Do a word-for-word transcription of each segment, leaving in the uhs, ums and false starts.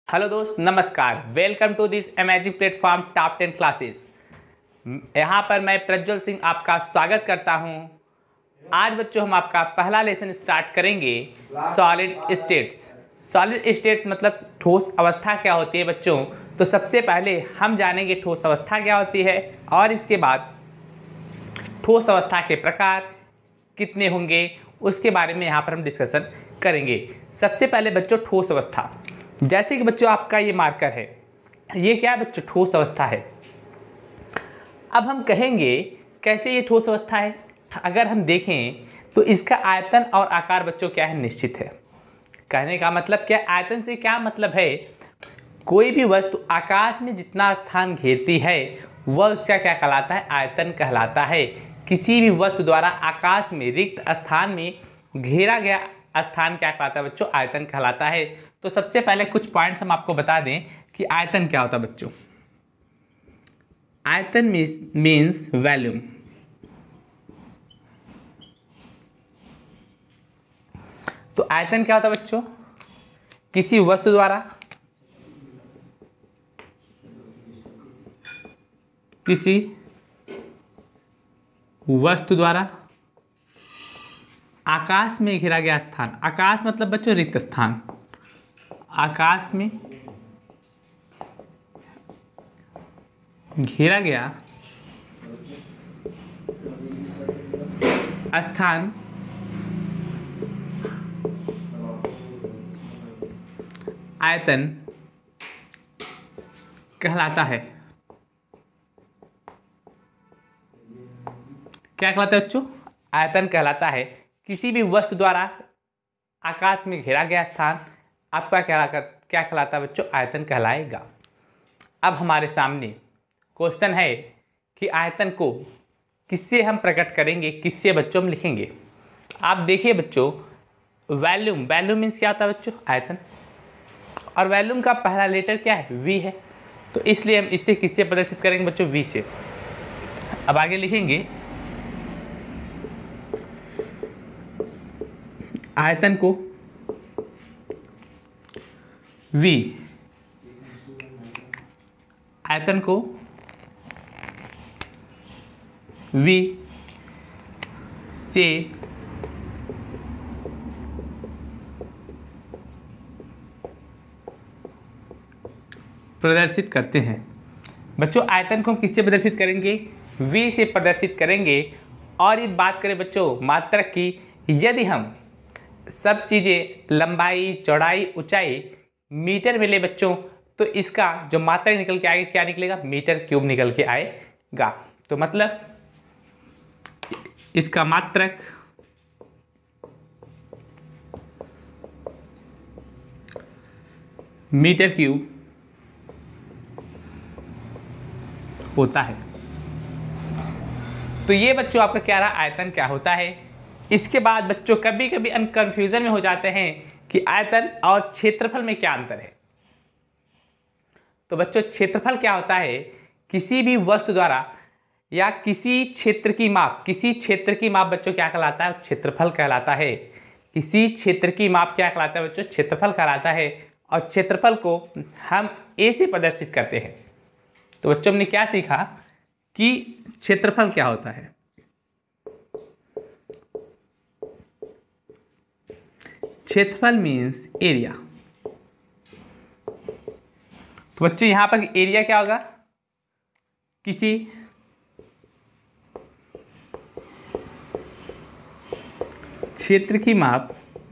Hello दोस्त, नमस्कार। Welcome to this amazing platform top ten classes. यहाँ पर मैं प्रज्वल सिंह आपका स्वागत करता हूँ। आज बच्चों हम आपका पहला लेसन स्टार्ट करेंगे सॉलिड स्टेट्स। सॉलिड स्टेट्स मतलब ठोस अवस्था क्या होती है बच्चों। तो सबसे पहले हम जानेंगे ठोस अवस्था क्या होती है और इसके बाद ठोस अवस्था के प्रकार कितने होंगे उसके बारे में यहाँ पर हम डिस्कशन करेंगे। सबसे पहले बच्चों ठोस अवस्था, जैसे कि बच्चों आपका ये मार्कर है, ये क्या है बच्चों? ठोस अवस्था है। अब हम कहेंगे कैसे ये ठोस अवस्था है। अगर हम देखें तो इसका आयतन और आकार बच्चों क्या है? निश्चित है। कहने का मतलब क्या? आयतन से क्या मतलब है? कोई भी वस्तु आकाश में जितना स्थान घेरती है वह उसका क्या कहलाता है? आयतन कहलाता है। किसी भी वस्तु द्वारा आकाश में रिक्त स्थान में घेरा गया स्थान क्या कहलाता है बच्चों? आयतन कहलाता है। तो सबसे पहले कुछ पॉइंट्स हम आपको बता दें कि आयतन क्या होता है बच्चों। आयतन मीन्स वॉल्यूम। तो आयतन क्या होता है बच्चों? किसी वस्तु द्वारा किसी वस्तु द्वारा आकाश में घेरा गया स्थान। आकाश मतलब बच्चों रिक्त स्थान। आकाश में घेरा गया स्थान आयतन कहलाता है। क्या कहलाता है बच्चों? आयतन कहलाता है। किसी भी वस्तु द्वारा आकाश में घेरा गया स्थान आपका क्या क्या कहलाता है बच्चों? आयतन कहलाएगा। अब हमारे सामने क्वेश्चन है कि आयतन को किससे हम प्रकट करेंगे, किससे बच्चों हम लिखेंगे। आप देखिए बच्चों, वॉल्यूम, वॉल्यूम मीन्स क्या होता है बच्चों? आयतन। और वॉल्यूम का पहला लेटर क्या है? वी है। तो इसलिए हम इससे किससे प्रदर्शित करेंगे बच्चों? वी से। अब आगे लिखेंगे आयतन को V, आयतन को V से प्रदर्शित करते हैं। बच्चों आयतन को हम किससे प्रदर्शित करेंगे? V से प्रदर्शित करेंगे। और ये बात करें बच्चों मात्रक की, यदि हम सब चीज़ें लंबाई, चौड़ाई, ऊंचाई मीटर में ले बच्चों तो इसका जो मात्रक निकल के आएगा क्या निकलेगा? मीटर क्यूब निकल के आएगा। तो मतलब इसका मात्रक मीटर क्यूब होता है। तो ये बच्चों आपका क्या रहा? आयतन क्या होता है। इसके बाद बच्चों कभी कभी हम कंफ्यूजन में हो जाते हैं कि आयतन और क्षेत्रफल में क्या अंतर है। तो बच्चों क्षेत्रफल क्या होता है? किसी भी वस्तु द्वारा या किसी क्षेत्र की माप, किसी क्षेत्र की माप बच्चों क्या कहलाता है? क्षेत्रफल कहलाता है। किसी क्षेत्र की माप क्या कहलाता है बच्चों? क्षेत्रफल कहलाता है। और क्षेत्रफल को हम ए से प्रदर्शित करते हैं। तो बच्चों हमने क्या सीखा कि क्षेत्रफल क्या होता है। क्षेत्रफल मीन्स एरिया। तो बच्चों यहां पर एरिया क्या होगा? किसी क्षेत्र की माप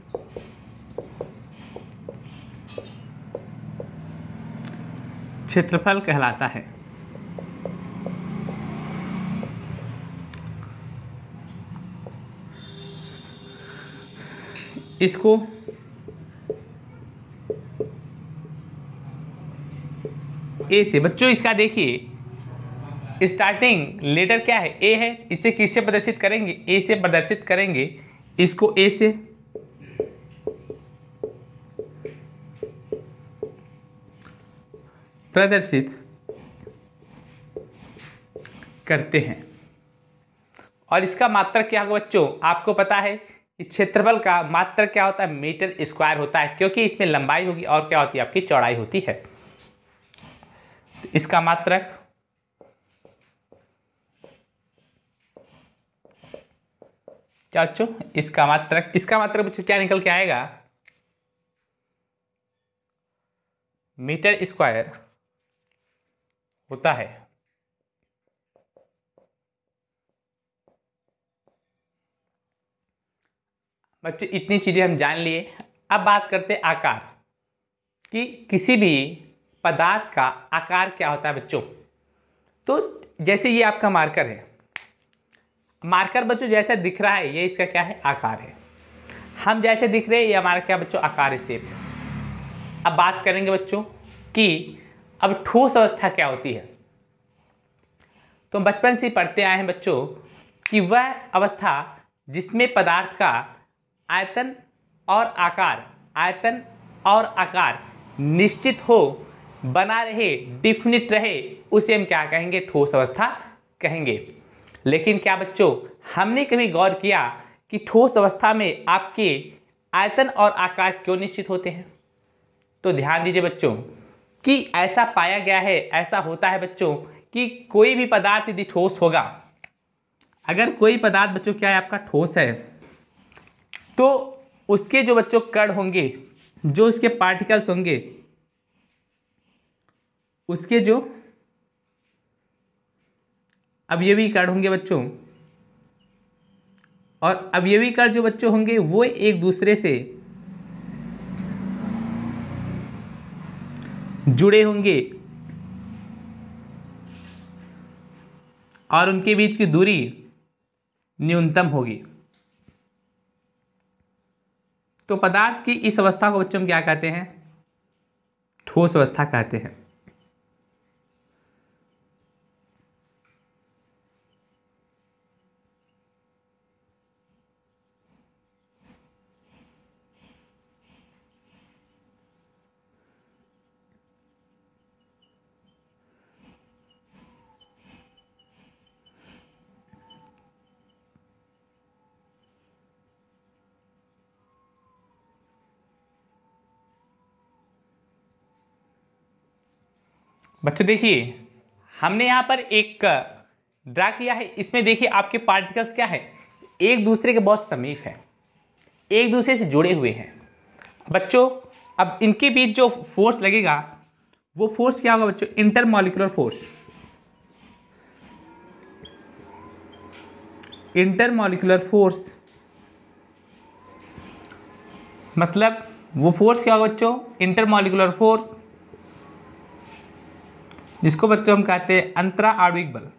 क्षेत्रफल कहलाता है। इसको ए से बच्चों, इसका देखिए स्टार्टिंग लेटर क्या है? ए है। इसे किससे प्रदर्शित करेंगे? ए से प्रदर्शित करेंगे। इसको ए से प्रदर्शित करते हैं। और इसका मात्रक क्या होगा बच्चों? आपको पता है कि क्षेत्रफल का मात्रक क्या होता है, मीटर स्क्वायर होता है, क्योंकि इसमें लंबाई होगी और क्या होती है, आपकी चौड़ाई होती है। तो इसका मात्रक क्या बच्चों, इसका मात्रक इसका मात्रक बच्चों क्या निकल के आएगा, मीटर स्क्वायर होता है। बच्चों इतनी चीजें हम जान लिए। अब बात करते हैं आकार कि किसी भी पदार्थ का आकार क्या होता है बच्चों। तो जैसे ये आपका मार्कर है, मार्कर बच्चों जैसा दिख रहा है ये इसका क्या है, आकार है। हम जैसे दिख रहे हैं ये हमारा क्या बच्चों, आकार है, शेप है। अब बात करेंगे बच्चों कि अब ठोस अवस्था क्या होती है। तो बचपन से पढ़ते आए हैं बच्चों कि वह अवस्था जिसमें पदार्थ का आयतन और आकार आयतन और आकार निश्चित हो, बना रहे, डिफिनिट रहे, उसे हम क्या कहेंगे, ठोस अवस्था कहेंगे। लेकिन क्या बच्चों हमने कभी गौर किया कि ठोस अवस्था में आपके आयतन और आकार क्यों निश्चित होते हैं। तो ध्यान दीजिए बच्चों कि ऐसा पाया गया है, ऐसा होता है बच्चों कि कोई भी पदार्थ यदि ठोस होगा, अगर कोई पदार्थ बच्चों क्या है आपका ठोस है, तो उसके जो बच्चों कण होंगे, जो उसके पार्टिकल्स होंगे, उसके जो अवयवी कण होंगे बच्चों, और अवयवी कण जो बच्चों होंगे वो एक दूसरे से जुड़े होंगे और उनके बीच की दूरी न्यूनतम होगी। तो पदार्थ की इस अवस्था को बच्चों हम क्या कहते हैं, ठोस अवस्था कहते हैं। बच्चे देखिए हमने यहाँ पर एक ड्रा किया है, इसमें देखिए आपके पार्टिकल्स क्या है, एक दूसरे के बहुत समीप है, एक दूसरे से जुड़े हुए हैं बच्चों। अब इनके बीच जो फोर्स लगेगा वो फोर्स क्या होगा बच्चों, इंटरमॉलिक्यूलर फोर्स। इंटरमॉलिक्यूलर फोर्स मतलब वो फोर्स क्या होगा बच्चों, इंटरमॉलिक्यूलर फोर्स, जिसको बच्चों हम कहते हैं अंतरा आणविक बल।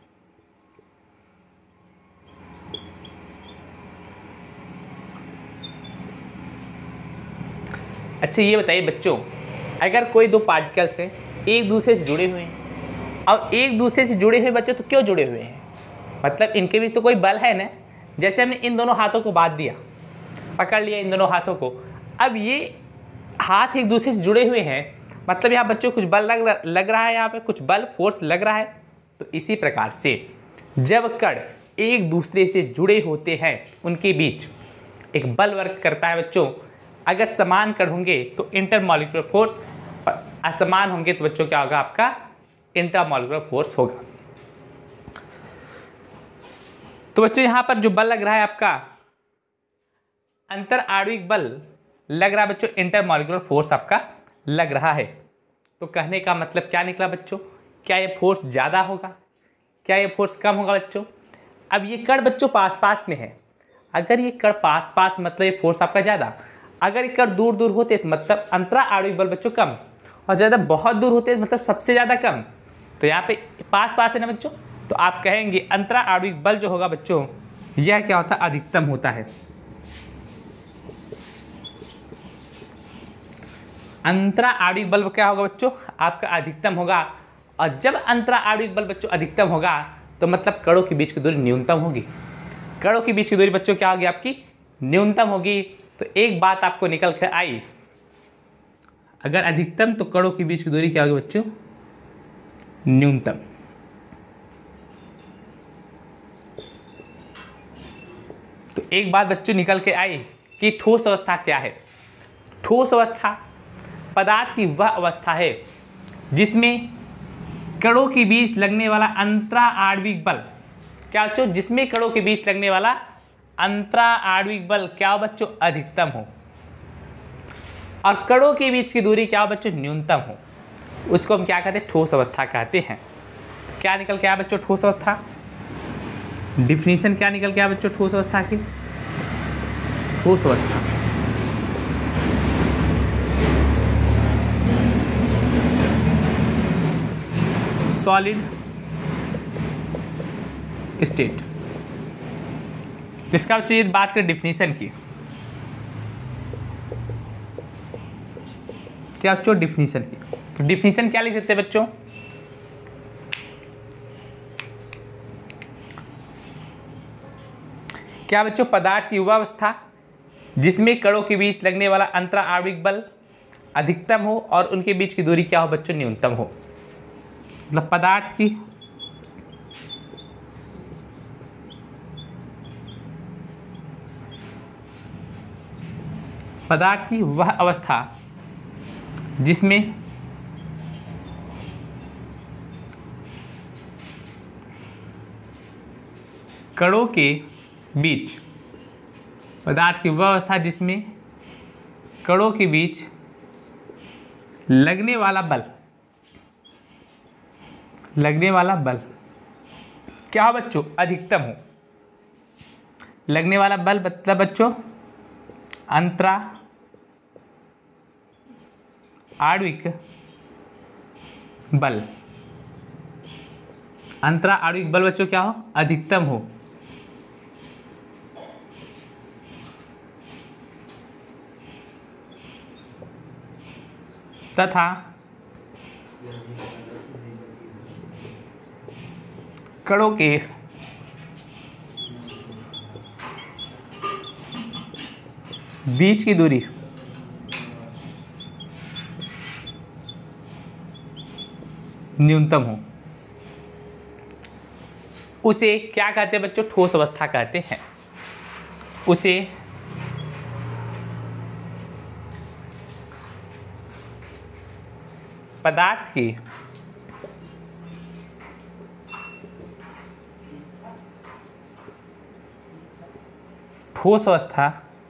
अच्छा ये बताइए बच्चों, अगर कोई दो पार्टिकल्स हैं एक दूसरे से जुड़े हुए हैं, और एक दूसरे से जुड़े हुए बच्चों तो क्यों जुड़े हुए हैं, मतलब इनके बीच तो कोई बल है ना। जैसे हमने इन दोनों हाथों को बांध दिया, पकड़ लिया इन दोनों हाथों को, अब ये हाथ एक दूसरे से जुड़े हुए हैं, मतलब यहाँ बच्चों कुछ बल लग लग रहा है, यहाँ पे कुछ बल फोर्स लग रहा है। तो इसी प्रकार से जब कण एक दूसरे से जुड़े होते हैं उनके बीच एक बल वर्क करता है बच्चों। अगर समान कण होंगे तो इंटरमॉलिक्यूलर फोर्स, और असमान होंगे तो बच्चों क्या होगा, आपका इंट्रामॉलिक्यूलर फोर्स होगा। तो बच्चों यहाँ पर जो बल लग रहा है आपका अंतर आणविक बल लग रहा है बच्चों, इंटरमॉलिक्यूलर फोर्स आपका लग रहा है। तो कहने का मतलब क्या निकला बच्चों, क्या ये फोर्स ज़्यादा होगा, क्या ये फोर्स कम होगा बच्चों। अब ये कण बच्चों पास पास में है, अगर ये कण पास पास मतलब ये फोर्स आपका ज़्यादा, अगर ये कण दूर दूर होते तो मतलब अंतरा आणविक बल बच्चों कम, और ज़्यादा बहुत दूर होते मतलब सबसे ज़्यादा कम। तो यहाँ पे पास पास है ना बच्चों, तो आप कहेंगे अंतरा आणविक बल जो होगा बच्चों यह क्या होता है, अधिकतम होता है। अंतरा आणविक बल क्या होगा बच्चों, आपका अधिकतम होगा। और जब अंतरा आणविक बल बच्चों अधिकतम होगा तो मतलब कणों के बीच की दूरी न्यूनतम होगी। कणों के बीच की दूरी बच्चों क्या होगी, आपकी न्यूनतम होगी। तो एक बात आपको निकल कर आई, अगर अधिकतम तो कणों के बीच की दूरी क्या होगी बच्चों, न्यूनतम। तो एक बात बच्चों निकल के आई कि ठोस अवस्था क्या है। ठोस अवस्था पदार्थ की वह अवस्था है जिसमें कणों के बीच लगने वाला अंतरा आणविक बल, क्या बच्चों, जिसमें कणों के बीच लगने वाला अंतरा आणविक बल क्या हो बच्चों, अधिकतम हो, और कणों के बीच की दूरी क्या हो बच्चों, न्यूनतम हो। उसको हम क्या कहते हैं, ठोस अवस्था कहते हैं। क्या निकल के आया बच्चों ठोस अवस्था, डिफिनीशन क्या निकल के आया बच्चों ठोस अवस्था की। ठोस अवस्था सॉलिड स्टेट। जिसका बच्चों ये बात करें डिफिनीशन की, क्या बच्चों डिफिनीशन की, तो डिफिनीशन क्या लिख सकते हैं बच्चों, क्या बच्चों, पदार्थ की वह अवस्था जिसमें कणों के बीच लगने वाला अंतरा आणविक बल अधिकतम हो और उनके बीच की दूरी क्या हो बच्चों, न्यूनतम हो। मतलब पदार्थ की पदार्थ की वह अवस्था जिसमें कणों के बीच पदार्थ की वह अवस्था जिसमें कणों के बीच लगने वाला बल लगने वाला बल क्या हो बच्चों, अधिकतम हो। लगने वाला बल मतलब बच्चों अंतरा आणविक बल, अंतरा आणविक बल बच्चों क्या हो, अधिकतम हो। तथा कणों के बीच की दूरी न्यूनतम हो। उसे क्या कहते हैं बच्चों, ठोस अवस्था कहते हैं। उसे पदार्थ की ठोस अवस्था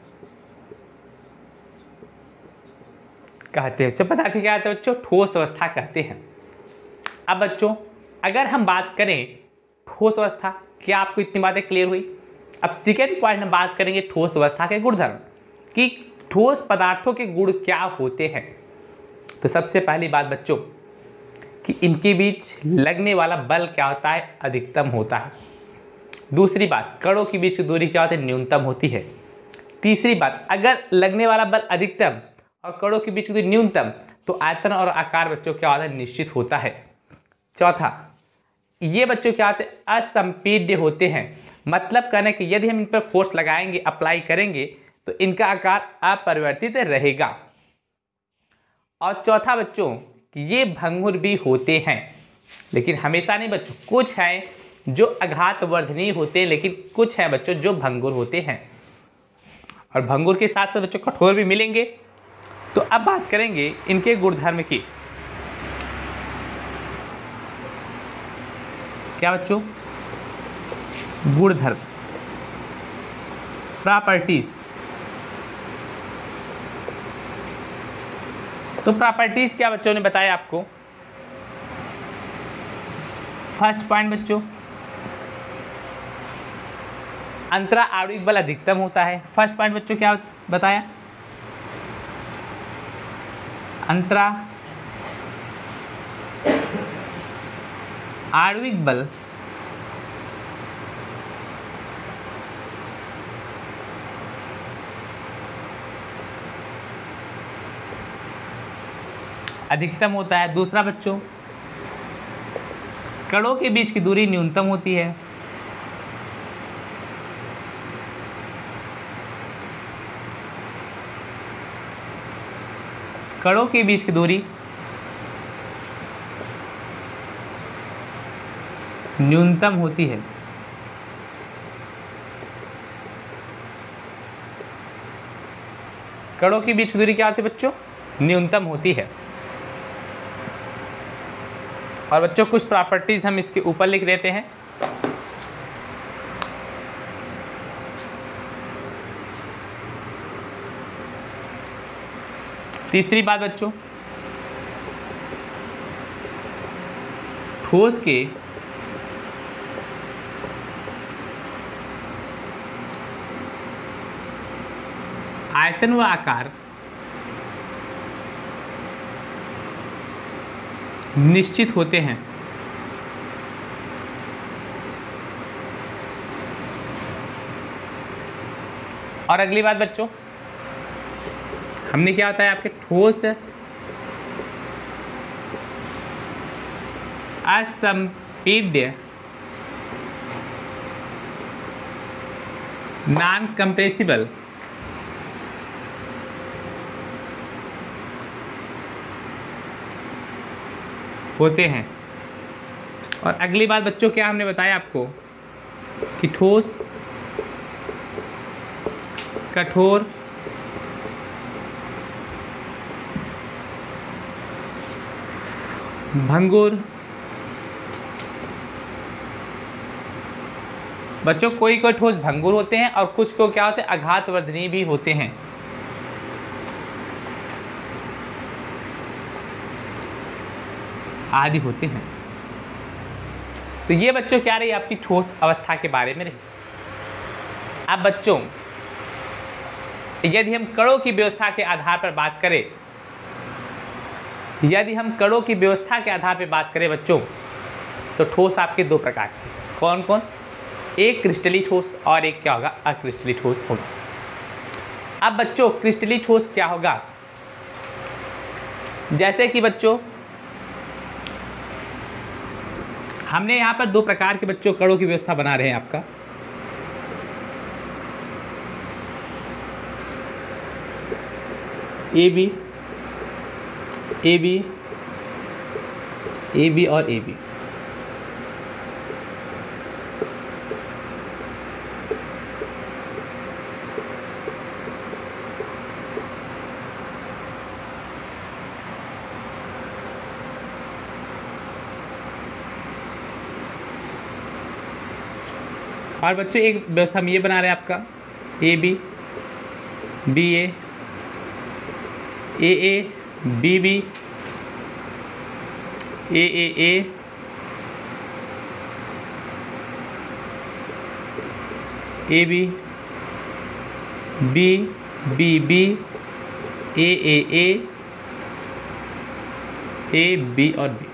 कहते हैं। पदार्थ की क्या कहते हैं बच्चों, ठोस अवस्था कहते हैं। अब बच्चों अगर हम बात करें ठोस अवस्था, क्या आपको इतनी बातें क्लियर हुई। अब सेकेंड पॉइंट हम बात करेंगे ठोस अवस्था के गुणधर्म, कि ठोस पदार्थों के गुण क्या होते हैं। तो सबसे पहली बात बच्चों कि इनके बीच लगने वाला बल क्या होता है, अधिकतम होता है। दूसरी बात, कणों के बीच की दूरी क्या होती है, न्यूनतम होती है। तीसरी बात, अगर लगने वाला बल अधिकतम और कणों के बीच की दूरी न्यूनतम, तो आयतन और आकार बच्चों क्या होता है, निश्चित होता है। चौथा, ये बच्चों क्या होते हैं, असंपीड्य होते हैं। मतलब कहने कि यदि हम इन पर फोर्स लगाएंगे, अप्लाई करेंगे, तो इनका आकार अपरिवर्तित रहेगा। और चौथा बच्चों कि ये भंगुर भी होते हैं, लेकिन हमेशा नहीं बच्चों, कुछ हैं जो आघात वर्धनीय होते हैं, लेकिन कुछ हैं बच्चों जो भंगुर होते हैं। और भंगुर के साथ साथ बच्चों कठोर भी मिलेंगे। तो अब बात करेंगे इनके गुणधर्म की। क्या बच्चों, गुणधर्म, प्रॉपर्टीज। तो प्रॉपर्टीज क्या बच्चों ने बताया आपको। फर्स्ट पॉइंट बच्चों, अंतरा आणविक बल अधिकतम होता है। फर्स्ट पॉइंट बच्चों क्या बताया, अंतरा आणविक बल अधिकतम होता है। दूसरा बच्चों, कणों के बीच की दूरी न्यूनतम होती है। कणों के बीच की दूरी न्यूनतम होती है। कणों के बीच की दूरी क्या होती है बच्चों? न्यूनतम होती है। और बच्चों कुछ प्रॉपर्टीज हम इसके ऊपर लिख लेते हैं। तीसरी बात बच्चों, ठोस के आयतन व आकार निश्चित होते हैं। और अगली बात बच्चों, हमने क्या बताया आपके ठोस असंपीड्य नॉन कंप्रेसिबल होते हैं। और अगली बात बच्चों क्या हमने बताया आपको कि ठोस कठोर भंगुर बच्चों कोई कोई ठोस भंगुर होते हैं और कुछ को क्या होते हैं आघातवर्धनीय भी होते हैं। आदि होते हैं। तो ये बच्चों क्या रही आपकी ठोस अवस्था के बारे में रही। अब बच्चों यदि हम कणों की व्यवस्था के आधार पर बात करें यदि हम कणों की व्यवस्था के आधार पर बात करें बच्चों, तो ठोस आपके दो प्रकार के, कौन कौन? एक क्रिस्टली ठोस और एक क्या होगा? अक्रिस्टली ठोस होगा। अब बच्चों क्रिस्टली ठोस क्या होगा? जैसे कि बच्चों हमने यहाँ पर दो प्रकार के बच्चों कणों की व्यवस्था बना रहे हैं आपका। A B A B A B और ए बी। और बच्चों एक व्यवस्था हम ये बना रहे हैं आपका A B B A A A B B A A A A B B B B A A A A B और बी।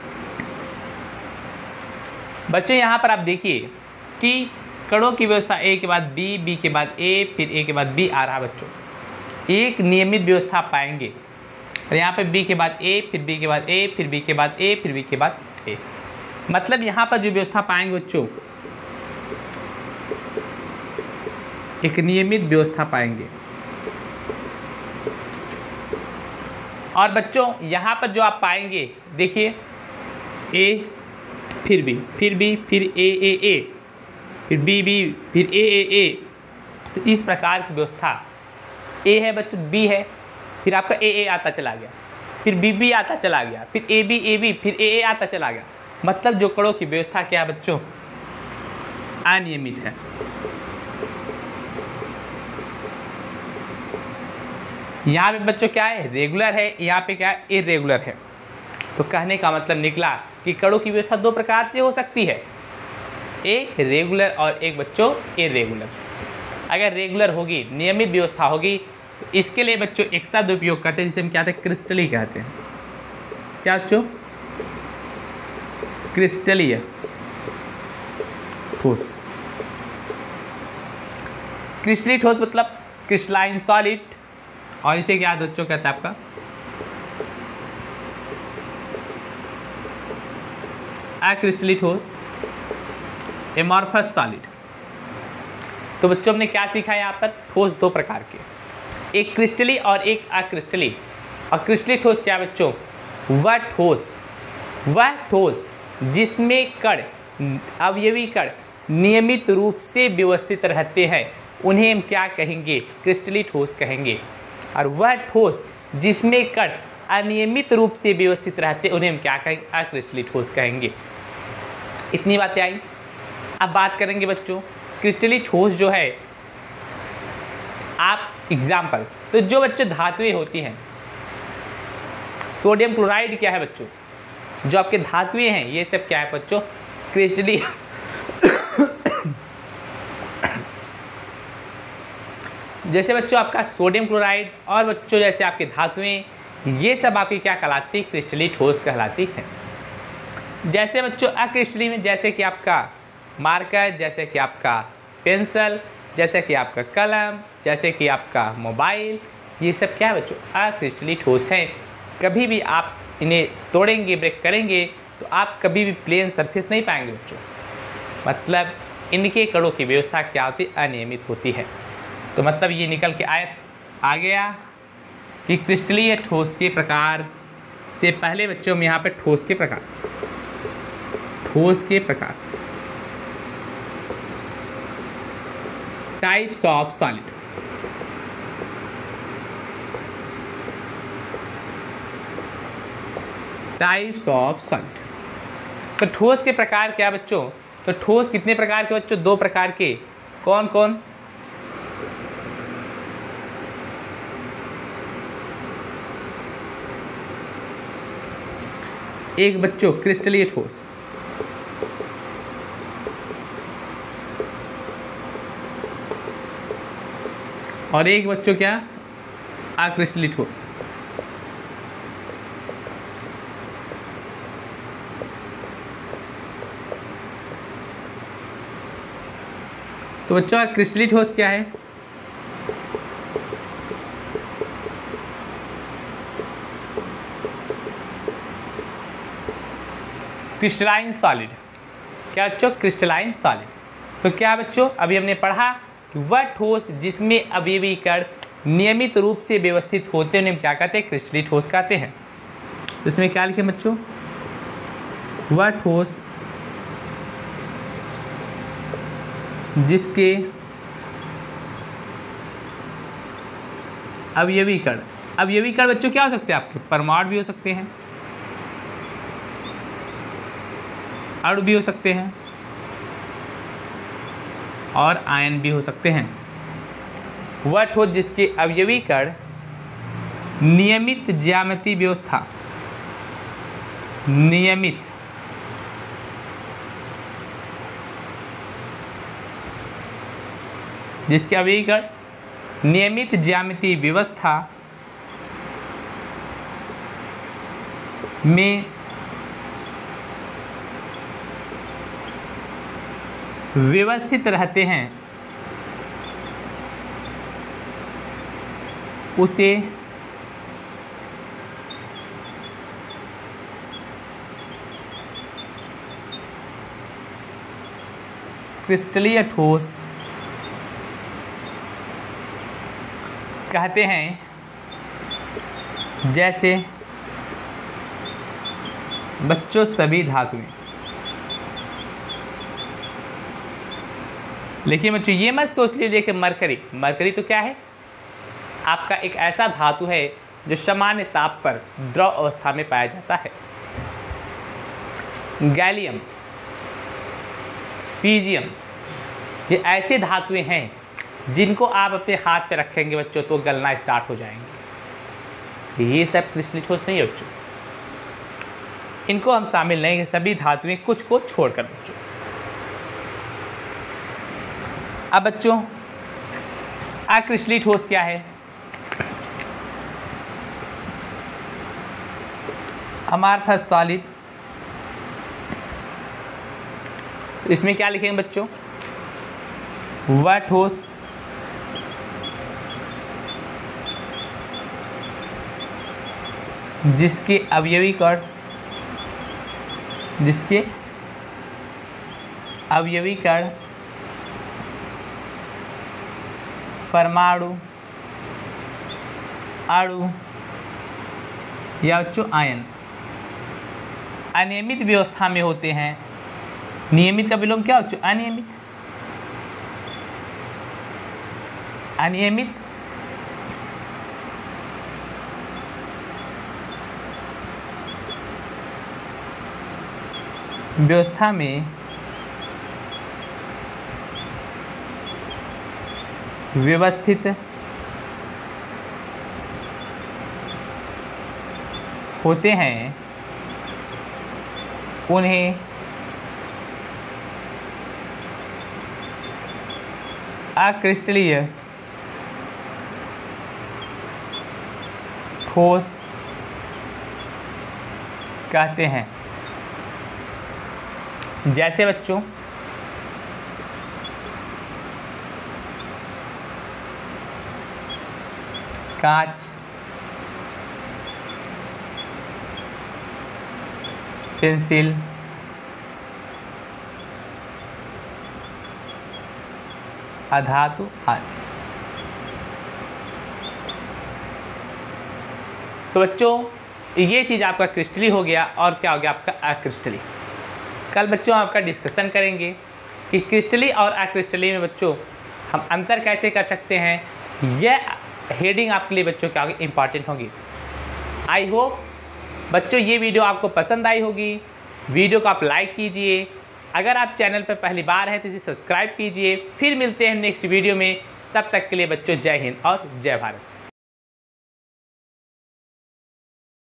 बच्चों यहाँ पर आप देखिए कि कणों की व्यवस्था ए के बाद बी, बी के बाद ए, फिर ए के बाद बी आ रहा बच्चों। एक नियमित व्यवस्था पाएंगे और यहाँ पे बी के बाद ए, फिर बी के बाद ए, फिर बी के बाद ए, फिर बी के बाद ए। मतलब यहाँ पर जो व्यवस्था पाएंगे बच्चों एक नियमित व्यवस्था पाएंगे। और बच्चों यहाँ पर जो आप पाएंगे देखिए ए, फिर बी, फिर बी, फिर ए ए ए, फिर बी बी, फिर ए ए ए। तो इस प्रकार की व्यवस्था ए है बच्चों, बी है, फिर आपका ए ए आता चला गया, फिर बी बी आता चला गया, फिर ए बी ए बी, फिर ए ए आता चला गया। मतलब जो कणों की व्यवस्था क्या है बच्चों? अनियमित है। यहाँ पे बच्चों क्या है? रेगुलर है, यहाँ पे क्या है? इरेगुलर है। तो कहने का मतलब निकला कि कणों की व्यवस्था दो प्रकार से हो सकती है, एक रेगुलर और एक बच्चों इरेगुलर। अगर रेगुलर होगी, नियमित व्यवस्था होगी, तो इसके लिए बच्चों एक शब्द उपयोग करते हैं जिसे हम क्या कहते हैं? क्रिस्टली कहते हैं। क्या बच्चों? क्रिस्टलीय ठोस। क्रिस्टली ठोस मतलब क्रिस्टलाइन सॉलिड, और इसे क्या बच्चों कहता है आपका? अक्रिस्टली ठोस, एमॉर्फस सॉलिड। तो बच्चों हमने क्या सीखा है यहाँ पर? ठोस दो प्रकार के, एक क्रिस्टली और एक अक्रिस्टली। और क्रिस्टली ठोस क्या बच्चों? वह ठोस वह ठोस जिसमें कण, अवयवी कण नियमित रूप से व्यवस्थित रहते हैं, उन्हें हम क्या कहेंगे? क्रिस्टली ठोस कहेंगे। और वह ठोस जिसमें कण अनियमित रूप से व्यवस्थित रहते उन्हें हम क्या कहेंगे, अक्रिस्टलीय ठोस कहेंगे। इतनी बातें आई। अब बात करेंगे बच्चों क्रिस्टलीय ठोस जो है, आप एग्जाम्पल, तो जो बच्चों धातुएं होती हैं, सोडियम क्लोराइड क्या है बच्चों, जो आपके धातुएं हैं ये सब क्या है बच्चों, क्रिस्टलीय जैसे बच्चों आपका सोडियम क्लोराइड और बच्चों जैसे आपकी धातुएं, ये सब आपकी क्या कहलाती है, क्रिस्टलीय ठोस कहलाती है। जैसे बच्चों अक्रिस्टलीय में जैसे कि आपका मार्कर, जैसे कि आपका पेंसिल, जैसे कि आपका कलम, जैसे कि आपका मोबाइल, ये सब क्या है बच्चों, अक्रिस्टलीय ठोस हैं। कभी भी आप इन्हें तोड़ेंगे, ब्रेक करेंगे तो आप कभी भी प्लेन सरफेस नहीं पाएंगे बच्चों, मतलब इनके कणों की व्यवस्था क्या होती है, अनियमित होती है। तो मतलब ये निकल के आए आ गया कि क्रिस्टलीय ठोस के प्रकार से पहले बच्चों हम यहाँ पे ठोस के प्रकार ठोस के प्रकार types of solid, types of solid. तो ठोस के प्रकार क्या बच्चों, तो ठोस कितने प्रकार के बच्चों, दो प्रकार के। कौन कौन, एक बच्चों क्रिस्टलीय ठोस, और एक बच्चों क्या, अक्रिस्टलीय ठोस। तो बच्चों क्रिस्टलीय ठोस क्या है, क्रिस्टलाइन सॉलिड। क्या बच्चों, क्रिस्टलाइन सॉलिड। तो क्या बच्चों, अभी हमने पढ़ा कि वह ठोस जिसमें अवयवी कण नियमित रूप से व्यवस्थित होते हैं उन्हें क्या कहते हैं, क्रिस्टलीय ठोस कहते हैं। तो इसमें क्या लिखे बच्चों, वह ठोस जिसके अवयवी कण, अवयवी कण बच्चों क्या हो सकते हैं आपके, परमाणु भी हो सकते हैं, अणु भी हो सकते हैं, और आयन भी हो सकते हैं। वह ठोस जिसके अवयवी कण नियमित ज्यामितीय व्यवस्था, नियमित जिसके अवयवी कण नियमित ज्यामितीय व्यवस्था में व्यवस्थित रहते हैं उसे क्रिस्टलीय ठोस कहते हैं। जैसे बच्चों सभी धातुएं, लेकिन बच्चों ये मत सोच लीजिए कि मरकरी, मरकरी तो क्या है, आपका एक ऐसा धातु है जो सामान्य ताप पर द्रव अवस्था में पाया जाता है। गैलियम, सीजियम, ये ऐसे धातुएं हैं जिनको आप अपने हाथ पे रखेंगे बच्चों तो गलना स्टार्ट हो जाएंगे। ये सब क्रिस्टलीय ठोस नहीं है बच्चों, इनको हम शामिल नहीं है, सभी धातुएं कुछ को छोड़कर बच्चों। अब बच्चों अक्रिस्टलीय ठोस क्या है, हमारे पास सॉलिड, इसमें क्या लिखेंगे बच्चों, वह ठोस जिसके अवयवी कण, जिसके अवयवी कण परमाणु, अणु या बच्चों आयन अनियमित व्यवस्था में होते हैं। नियमित का विलोम क्या बच्चों, अनियमित, अनियमित व्यवस्था में व्यवस्थित होते हैं उन्हें अक्रिस्टलीय ठोस कहते हैं। जैसे बच्चों कांच, पेंसिल, अधातु आदि। तो बच्चों ये चीज़ आपका क्रिस्टली हो गया और क्या हो गया आपका अक्रिस्टली। कल बच्चों आपका डिस्कशन करेंगे कि क्रिस्टली और अक्रिस्टली में बच्चों हम अंतर कैसे कर सकते हैं। यह हेडिंग आपके लिए बच्चों क्या होगी, इम्पॉर्टेंट होगी। आई होप बच्चों ये वीडियो आपको पसंद आई होगी। वीडियो को आप लाइक कीजिए। अगर आप चैनल पर पहली बार हैं तो इसे सब्सक्राइब कीजिए। फिर मिलते हैं नेक्स्ट वीडियो में। तब तक के लिए बच्चों जय हिंद और जय भारत।